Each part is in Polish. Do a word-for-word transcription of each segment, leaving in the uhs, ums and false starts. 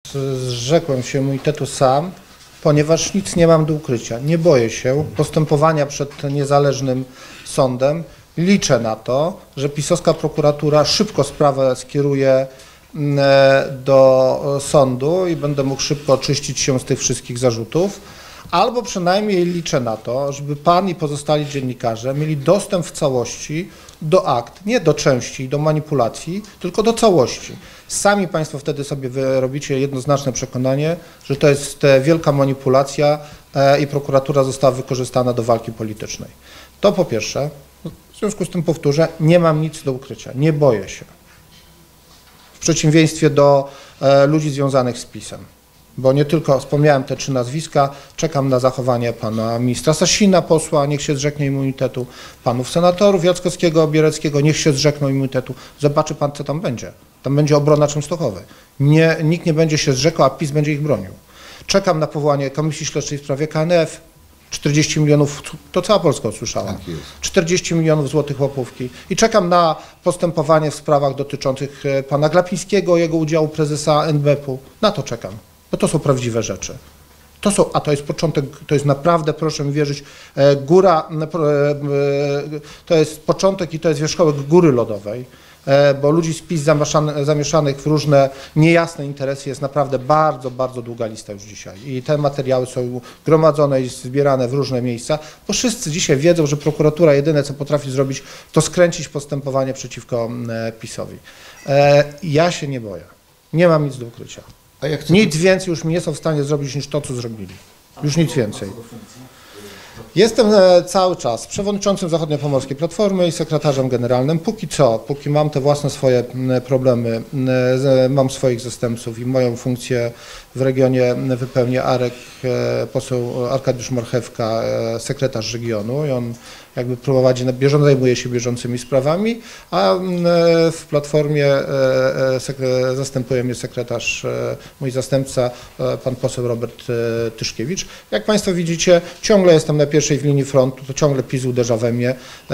Zrzekłem się immunitetu sam, ponieważ nic nie mam do ukrycia. Nie boję się postępowania przed niezależnym sądem. Liczę na to, że pisowska prokuratura szybko sprawę skieruje do sądu i będę mógł szybko oczyścić się z tych wszystkich zarzutów. Albo przynajmniej liczę na to, żeby pan i pozostali dziennikarze mieli dostęp w całości do akt, nie do części, do manipulacji, tylko do całości. Sami państwo wtedy sobie robicie jednoznaczne przekonanie, że to jest wielka manipulacja i prokuratura została wykorzystana do walki politycznej. To po pierwsze. W związku z tym powtórzę, nie mam nic do ukrycia, nie boję się. W przeciwieństwie do ludzi związanych z PiS-em. Bo nie tylko wspomniałem te trzy nazwiska, czekam na zachowanie pana ministra Sasina, posła, niech się zrzeknie immunitetu, panów senatorów Jackowskiego, Biereckiego, niech się zrzekną immunitetu. Zobaczy pan, co tam będzie. Tam będzie obrona Częstochowy. Nie, nikt nie będzie się zrzekał, a PiS będzie ich bronił. Czekam na powołanie Komisji Śledczej w sprawie K N F. czterdzieści milionów, to cała Polska usłyszała, czterdzieści milionów złotych łapówki i czekam na postępowanie w sprawach dotyczących pana Glapińskiego, jego udziału prezesa N B P u. Na to czekam, bo to są prawdziwe rzeczy. To są, a to jest początek, to jest naprawdę, proszę mi wierzyć, góra, to jest początek i to jest wierzchołek góry lodowej, bo ludzi z PiS zamieszanych w różne niejasne interesy jest naprawdę bardzo, bardzo długa lista już dzisiaj. I te materiały są gromadzone i zbierane w różne miejsca, bo wszyscy dzisiaj wiedzą, że prokuratura jedyne, co potrafi zrobić, to skręcić postępowanie przeciwko PiS-owi. Ja się nie boję. Nie mam nic do ukrycia. A jak chcę... Nic więcej już mi nie są w stanie zrobić niż to, co zrobili. Już nic więcej. Jestem cały czas przewodniczącym Zachodniopomorskiej Platformy i sekretarzem generalnym. Póki co, póki mam te własne swoje problemy, mam swoich zastępców i moją funkcję w regionie wypełnia Arek, poseł Arkadiusz Marchewka, sekretarz regionu i on jakby prowadzi, na bieżąco zajmuje się bieżącymi sprawami, a w Platformie zastępuje mnie sekretarz, mój zastępca, pan poseł Robert Tyszkiewicz. Jak państwo widzicie, ciągle jestem na pierwszej w linii frontu, to ciągle PiS uderza we mnie.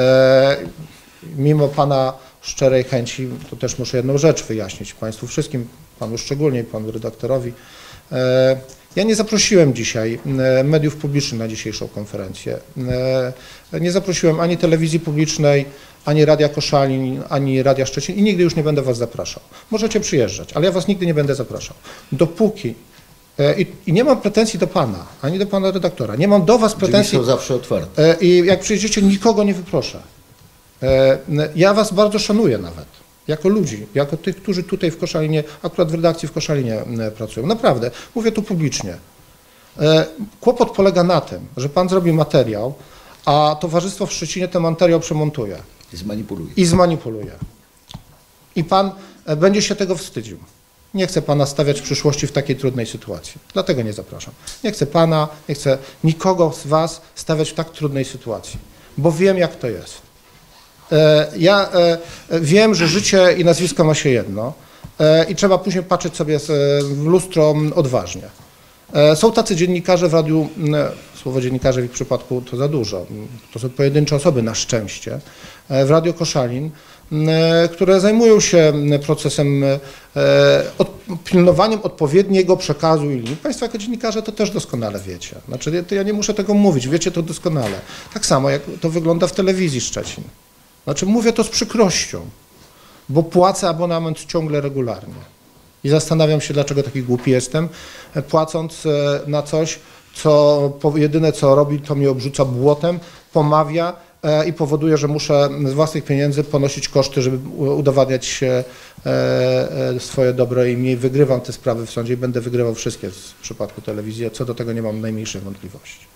Mimo pana szczerej chęci, to też muszę jedną rzecz wyjaśnić państwu wszystkim, panu szczególnie, panu redaktorowi. Ja nie zaprosiłem dzisiaj mediów publicznych na dzisiejszą konferencję. Nie zaprosiłem ani telewizji publicznej, ani Radia Koszalin, ani Radia Szczecin i nigdy już nie będę was zapraszał. Możecie przyjeżdżać, ale ja was nigdy nie będę zapraszał. Dopóki, i, i nie mam pretensji do pana, ani do pana redaktora, nie mam do was pretensji. Drzwi są zawsze otwarte. I jak przyjedziecie, nikogo nie wyproszę. Ja was bardzo szanuję nawet. Jako ludzi, jako tych, którzy tutaj w Koszalinie, akurat w redakcji w Koszalinie pracują. Naprawdę, mówię tu publicznie. Kłopot polega na tym, że pan zrobi materiał, a towarzystwo w Szczecinie ten materiał przemontuje. I zmanipuluje. I zmanipuluje. I pan będzie się tego wstydził. Nie chcę pana stawiać w przyszłości w takiej trudnej sytuacji. Dlatego nie zapraszam. Nie chcę pana, nie chcę nikogo z was stawiać w tak trudnej sytuacji, bo wiem, jak to jest. Ja wiem, że życie i nazwisko ma się jedno i trzeba później patrzeć sobie w lustro odważnie. Są tacy dziennikarze w radiu, słowo dziennikarze w ich przypadku to za dużo, to są pojedyncze osoby na szczęście, w Radiu Koszalin, które zajmują się procesem, od, pilnowaniem odpowiedniego przekazu i linii. Państwo jako dziennikarze to też doskonale wiecie. Znaczy, ja nie muszę tego mówić, wiecie to doskonale. Tak samo jak to wygląda w telewizji Szczecin. Znaczy mówię to z przykrością, bo płacę abonament ciągle regularnie i zastanawiam się, dlaczego taki głupi jestem, płacąc na coś, co jedyne co robi, to mnie obrzuca błotem, pomawia i powoduje, że muszę z własnych pieniędzy ponosić koszty, żeby udowadniać swoje dobre imię. Wygrywam te sprawy w sądzie i będę wygrywał wszystkie w przypadku telewizji, co do tego nie mam najmniejszej wątpliwości.